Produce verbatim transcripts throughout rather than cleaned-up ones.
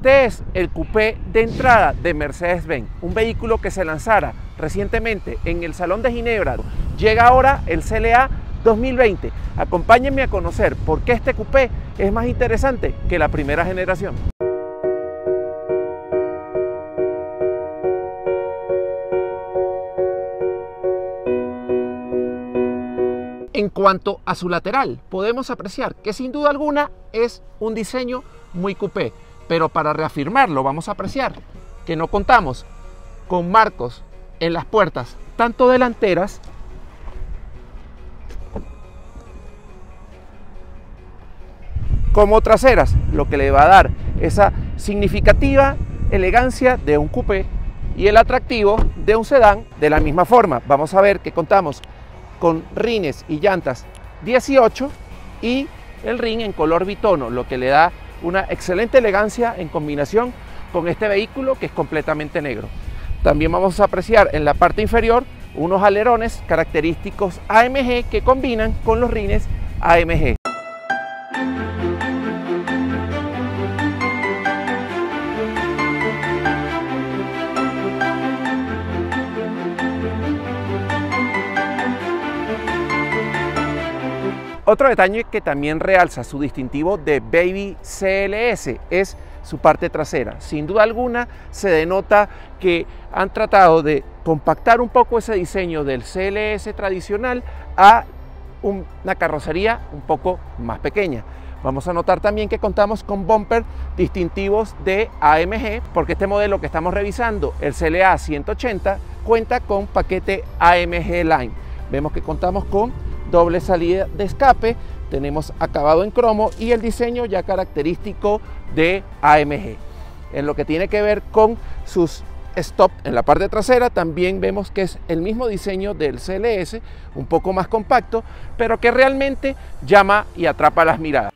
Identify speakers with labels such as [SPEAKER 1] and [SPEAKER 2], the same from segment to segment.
[SPEAKER 1] Este es el coupé de entrada de Mercedes-Benz, un vehículo que se lanzara recientemente en el Salón de Ginebra. Llega ahora el C L A dos mil veinte. Acompáñenme a conocer por qué este coupé es más interesante que la primera generación. En cuanto a su lateral, podemos apreciar que sin duda alguna es un diseño muy coupé, pero para reafirmarlo vamos a apreciar que no contamos con marcos en las puertas, tanto delanteras como traseras, lo que le va a dar esa significativa elegancia de un coupé y el atractivo de un sedán. De la misma forma, vamos a ver que contamos con rines y llantas dieciocho y el rin en color bitono, lo que le da una excelente elegancia en combinación con este vehículo que es completamente negro. También vamos a apreciar en la parte inferior unos alerones característicos A M G que combinan con los rines A M G. Otro detalle que también realza su distintivo de Baby C L S es su parte trasera. Sin duda alguna se denota que han tratado de compactar un poco ese diseño del C L S tradicional a una carrocería un poco más pequeña. Vamos a notar también que contamos con bumper distintivos de A M G, porque este modelo que estamos revisando, el C L A ciento ochenta, cuenta con paquete A M G Line. Vemos que contamos con doble salida de escape, tenemos acabado en cromo y el diseño ya característico de A M G. En lo que tiene que ver con sus stop en la parte trasera, también vemos que es el mismo diseño del C L S, un poco más compacto, pero que realmente llama y atrapa las miradas.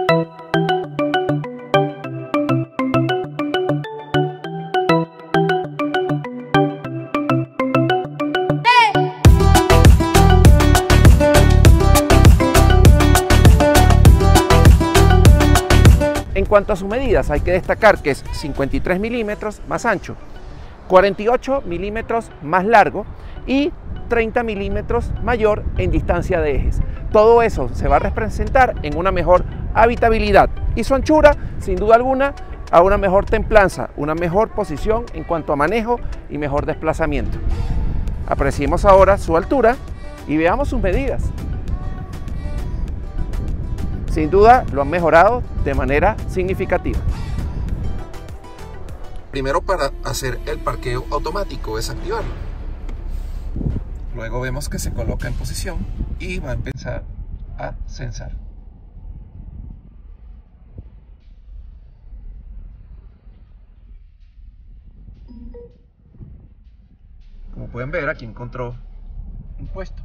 [SPEAKER 1] En cuanto a sus medidas, hay que destacar que es cincuenta y tres milímetros más ancho, cuarenta y ocho milímetros más largo y treinta milímetros mayor en distancia de ejes. Todo eso se va a representar en una mejor habitabilidad y su anchura, sin duda alguna, a una mejor templanza, una mejor posición en cuanto a manejo y mejor desplazamiento. Apreciemos ahora su altura y veamos sus medidas. Sin duda lo han mejorado de manera significativa.
[SPEAKER 2] Primero, para hacer el parqueo automático, desactivarlo. Luego vemos que se coloca en posición y va a empezar a censar. Como pueden ver, aquí encontró un puesto.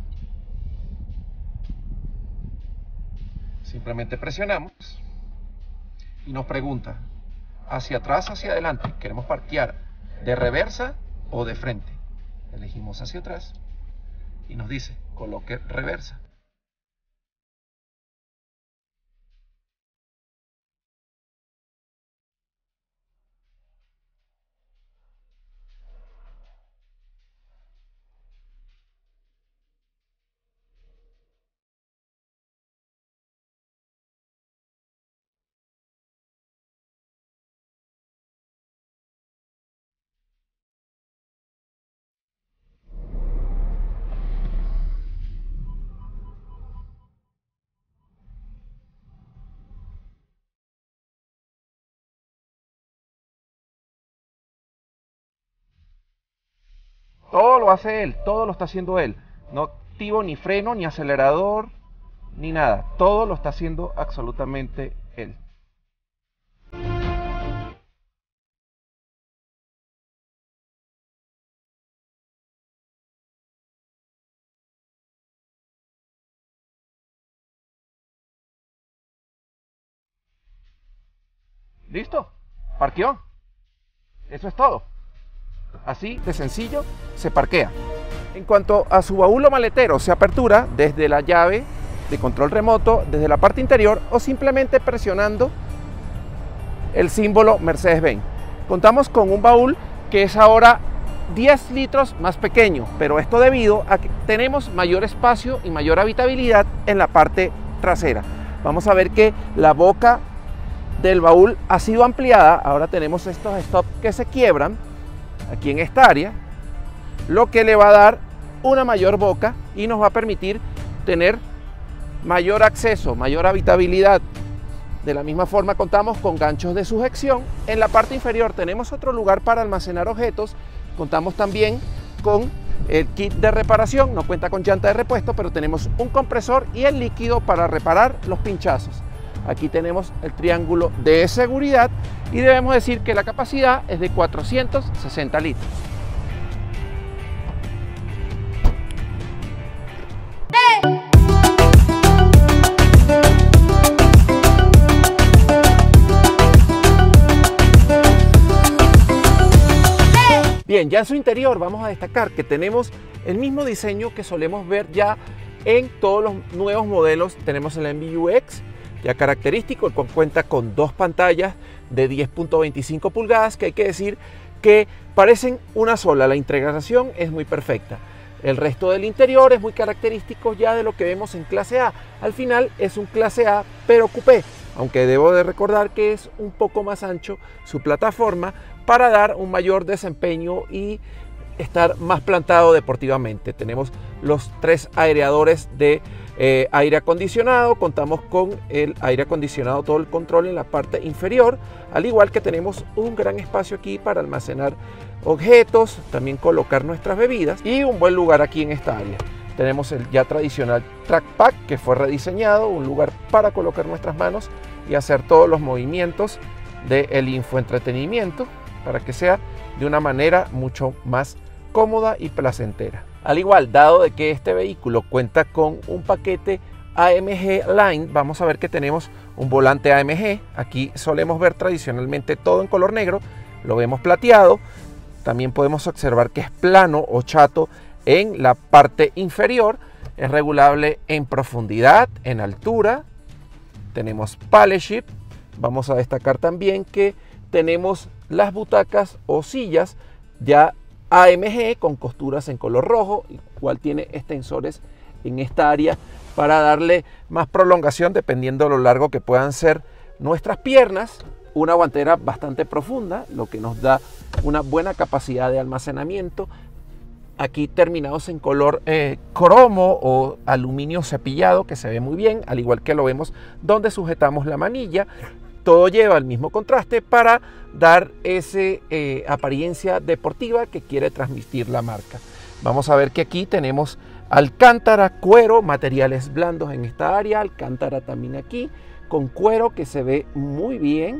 [SPEAKER 2] Simplemente presionamos y nos pregunta hacia atrás, hacia adelante. Queremos parquear de reversa o de frente. Elegimos hacia atrás y nos dice coloque reversa.
[SPEAKER 1] Todo lo hace él, todo lo está haciendo él. No activo ni freno, ni acelerador, ni nada. Todo lo está haciendo absolutamente él. ¿Listo? Parqueó. Eso es todo. Así de sencillo se parquea. En cuanto a su baúl o maletero, se apertura desde la llave de control remoto, desde la parte interior o simplemente presionando el símbolo Mercedes-Benz. Contamos con un baúl que es ahora diez litros más pequeño, pero esto debido a que tenemos mayor espacio y mayor habitabilidad en la parte trasera. Vamos a ver que la boca del baúl ha sido ampliada. Ahora tenemos estos stops que se quiebran aquí en esta área, lo que le va a dar una mayor boca y nos va a permitir tener mayor acceso, mayor habitabilidad. De la misma forma contamos con ganchos de sujeción. En la parte inferior tenemos otro lugar para almacenar objetos. Contamos también con el kit de reparación, no cuenta con llanta de repuesto, pero tenemos un compresor y el líquido para reparar los pinchazos. Aquí tenemos el triángulo de seguridad y debemos decir que la capacidad es de cuatrocientos sesenta litros. Bien, ya en su interior vamos a destacar que tenemos el mismo diseño que solemos ver ya en todos los nuevos modelos. Tenemos el M B U X ya característico, el cual cuenta con dos pantallas de diez punto veinticinco pulgadas, que hay que decir que parecen una sola. La integración es muy perfecta. El resto del interior es muy característico ya de lo que vemos en clase A. Al final es un clase A pero coupé, aunque debo de recordar que es un poco más ancho su plataforma para dar un mayor desempeño y estar más plantado deportivamente. Tenemos los tres aireadores de eh, aire acondicionado, contamos con el aire acondicionado, todo el control en la parte inferior, al igual que tenemos un gran espacio aquí para almacenar objetos, también colocar nuestras bebidas y un buen lugar aquí en esta área. Tenemos el ya tradicional trackpad que fue rediseñado, un lugar para colocar nuestras manos y hacer todos los movimientos del infoentretenimiento para que sea de una manera mucho más cómoda y placentera. Al igual, dado de que este vehículo cuenta con un paquete A M G Line, vamos a ver que tenemos un volante A M G. Aquí solemos ver tradicionalmente todo en color negro, lo vemos plateado. También podemos observar que es plano o chato en la parte inferior. Es regulable en profundidad, en altura. Tenemos pallet shift. Vamos a destacar también que tenemos las butacas o sillas ya A M G con costuras en color rojo, igual tiene extensores en esta área para darle más prolongación dependiendo de lo largo que puedan ser nuestras piernas. Una guantera bastante profunda, lo que nos da una buena capacidad de almacenamiento. Aquí terminados en color eh, cromo o aluminio cepillado, que se ve muy bien, al igual que lo vemos donde sujetamos la manilla. Todo lleva el mismo contraste para dar esa eh, apariencia deportiva que quiere transmitir la marca. Vamos a ver que aquí tenemos alcántara, cuero, materiales blandos en esta área, alcántara también aquí, con cuero que se ve muy bien.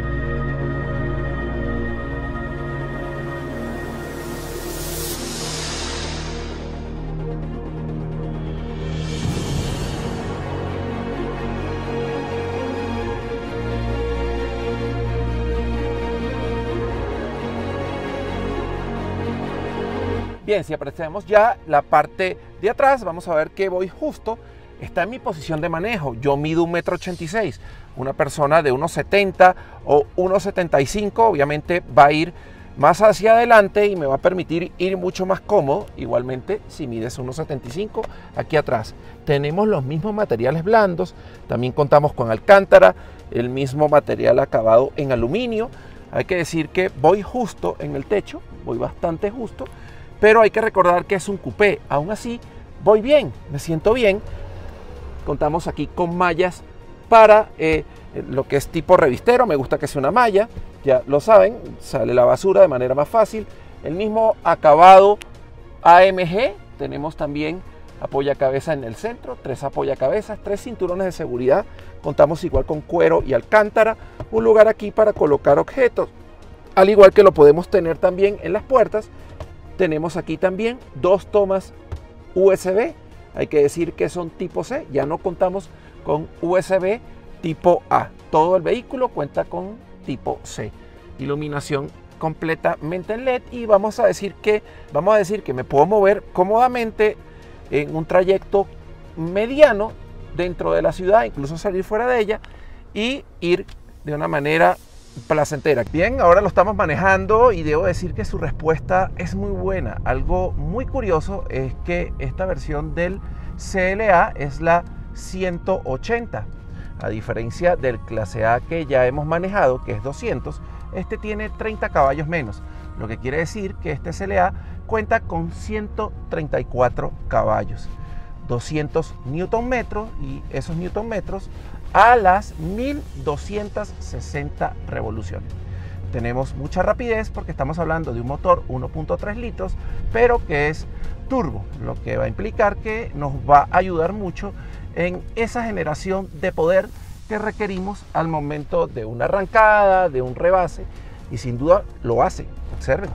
[SPEAKER 1] Bien, si apreciamos ya la parte de atrás, vamos a ver que voy justo, está en mi posición de manejo. Yo mido un metro ochenta y seis, una persona de uno setenta o uno setenta y cinco obviamente va a ir más hacia adelante y me va a permitir ir mucho más cómodo. Igualmente, si mides uno setenta y cinco, aquí atrás tenemos los mismos materiales blandos, también contamos con alcántara, el mismo material acabado en aluminio. Hay que decir que voy justo en el techo, voy bastante justo, pero hay que recordar que es un coupé. Aún así voy bien, me siento bien. Contamos aquí con mallas para eh, lo que es tipo revistero. Me gusta que sea una malla, ya lo saben, sale la basura de manera más fácil. El mismo acabado A M G, tenemos también apoyacabezas en el centro, tres apoyacabezas, tres cinturones de seguridad. Contamos igual con cuero y alcántara, un lugar aquí para colocar objetos, al igual que lo podemos tener también en las puertas. Tenemos aquí también dos tomas U S B, hay que decir que son tipo C, ya no contamos con U S B tipo A. Todo el vehículo cuenta con tipo C. Iluminación completamente en L E D y vamos a decir que, vamos a decir que me puedo mover cómodamente en un trayecto mediano dentro de la ciudad, incluso salir fuera de ella y ir de una manera placentera. Bien, ahora lo estamos manejando y debo decir que su respuesta es muy buena. Algo muy curioso es que esta versión del C L A es la ciento ochenta. A diferencia del clase A que ya hemos manejado, que es doscientos, este tiene treinta caballos menos, lo que quiere decir que este C L A cuenta con ciento treinta y cuatro caballos, doscientos newton metros, y esos newton metros a las mil doscientas sesenta revoluciones. Tenemos mucha rapidez porque estamos hablando de un motor uno punto tres litros, pero que es turbo, lo que va a implicar que nos va a ayudar mucho en esa generación de poder que requerimos al momento de una arrancada, de un rebase, y sin duda lo hace. Observen.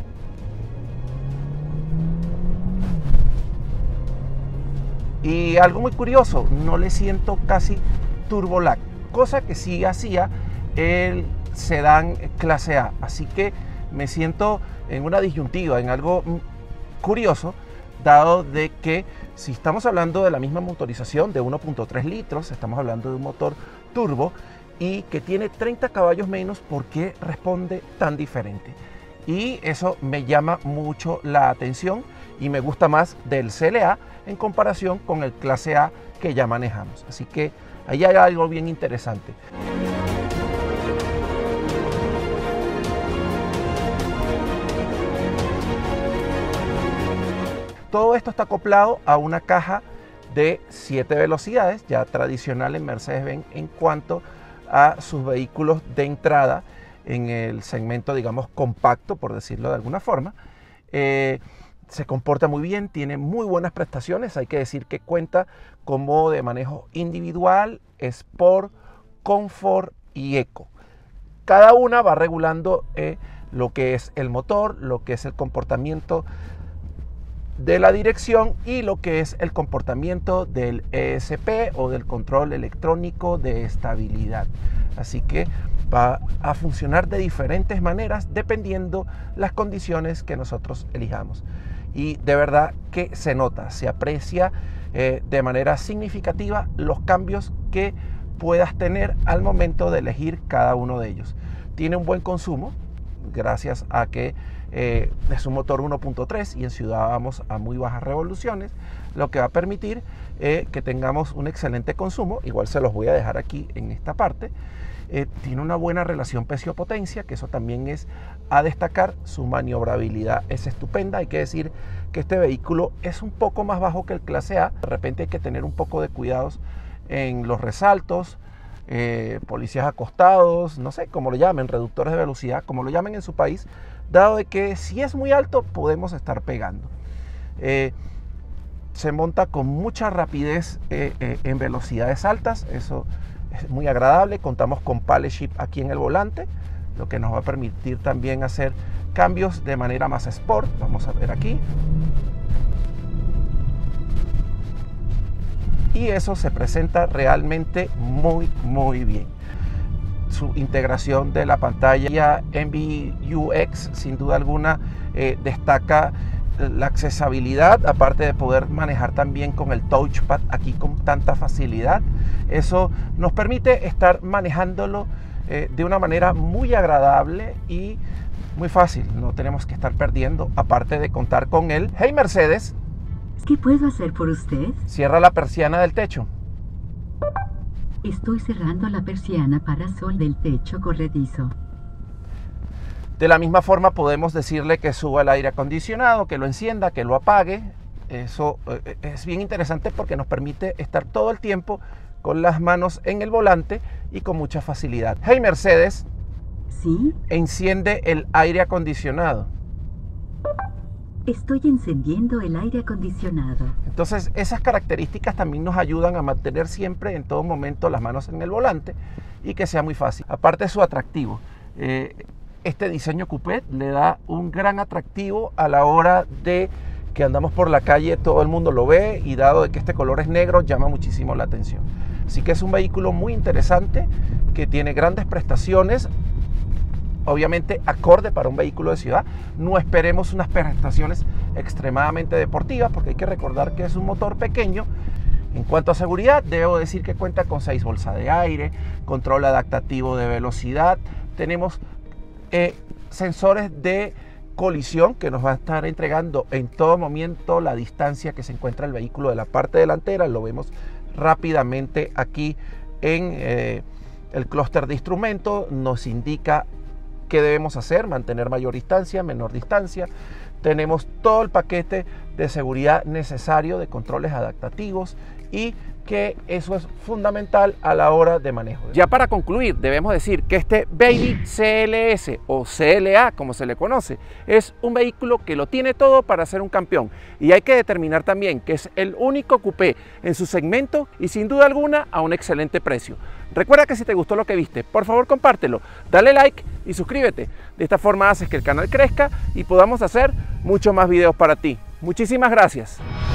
[SPEAKER 1] Y algo muy curioso, no le siento casi turbo lag, cosa que sí hacía el sedán clase A. Así que me siento en una disyuntiva, en algo curioso, dado de que si estamos hablando de la misma motorización de uno punto tres litros, estamos hablando de un motor turbo y que tiene treinta caballos menos, ¿por qué responde tan diferente? Y eso me llama mucho la atención y me gusta más del C L A en comparación con el clase A que ya manejamos. Así que ahí hay algo bien interesante. Todo esto está acoplado a una caja de siete velocidades, ya tradicional en Mercedes-Benz en cuanto a sus vehículos de entrada en el segmento, digamos, compacto, por decirlo de alguna forma. Eh, se comporta muy bien, tiene muy buenas prestaciones. Hay que decir que cuenta con modo de manejo individual, Sport, Comfort y Eco. Cada una va regulando eh, lo que es el motor, lo que es el comportamiento de la dirección y lo que es el comportamiento del E S P o del control electrónico de estabilidad. Así que va a funcionar de diferentes maneras dependiendo las condiciones que nosotros elijamos. Y de verdad que se nota, se aprecia eh, de manera significativa los cambios que puedas tener al momento de elegir cada uno de ellos. Tiene un buen consumo, gracias a que eh, es un motor uno punto tres y en ciudad vamos a muy bajas revoluciones, lo que va a permitir eh, que tengamos un excelente consumo. Igual se los voy a dejar aquí en esta parte. Eh, tiene una buena relación precio-potencia, que eso también es a destacar. Su maniobrabilidad es estupenda. Hay que decir que este vehículo es un poco más bajo que el clase A. De repente hay que tener un poco de cuidados en los resaltos, eh, policías acostados, no sé cómo lo llamen, reductores de velocidad, como lo llamen en su país, dado de que si es muy alto podemos estar pegando. Eh, se monta con mucha rapidez eh, eh, en velocidades altas, eso es muy agradable. Contamos con paddle shift aquí en el volante, lo que nos va a permitir también hacer cambios de manera más sport. Vamos a ver aquí. Y eso se presenta realmente muy, muy bien. Su integración de la pantalla M B U X, sin duda alguna, eh, destaca la accesibilidad, aparte de poder manejar también con el touchpad aquí con tanta facilidad. Eso nos permite estar manejándolo eh, de una manera muy agradable y muy fácil. No tenemos que estar perdiendo, aparte de contar con el Hey Mercedes.
[SPEAKER 3] ¿Qué puedo hacer por usted?
[SPEAKER 1] Cierra la persiana del techo.
[SPEAKER 3] Estoy cerrando la persiana para sol del techo corredizo.
[SPEAKER 1] De la misma forma podemos decirle que suba el aire acondicionado, que lo encienda, que lo apague. Eso eh, es bien interesante porque nos permite estar todo el tiempo con las manos en el volante y con mucha facilidad. Hey Mercedes,
[SPEAKER 3] ¿sí?
[SPEAKER 1] Enciende el aire acondicionado.
[SPEAKER 3] Estoy encendiendo el aire acondicionado.
[SPEAKER 1] Entonces esas características también nos ayudan a mantener siempre en todo momento las manos en el volante y que sea muy fácil. Aparte de su atractivo, eh, este diseño coupé le da un gran atractivo a la hora de que andamos por la calle, todo el mundo lo ve, y dado de que este color es negro llama muchísimo la atención. Así que es un vehículo muy interesante que tiene grandes prestaciones, obviamente acorde para un vehículo de ciudad. No esperemos unas prestaciones extremadamente deportivas porque hay que recordar que es un motor pequeño. En cuanto a seguridad, debo decir que cuenta con seis bolsas de aire, control adaptativo de velocidad, tenemos eh, sensores de colisión que nos va a estar entregando en todo momento la distancia que se encuentra el vehículo de la parte delantera. Lo vemos rápidamente aquí en eh, el clúster de instrumentos. Nos indica qué debemos hacer: mantener mayor distancia, menor distancia. Tenemos todo el paquete de seguridad necesario, de controles adaptativos, y que eso es fundamental a la hora de manejo. Ya para concluir, debemos decir que este Baby C L S o C L A, como se le conoce, es un vehículo que lo tiene todo para ser un campeón, y hay que determinar también que es el único coupé en su segmento y sin duda alguna a un excelente precio. Recuerda que si te gustó lo que viste, por favor compártelo, dale like y suscríbete. De esta forma haces que el canal crezca y podamos hacer muchos más videos para ti. Muchísimas gracias.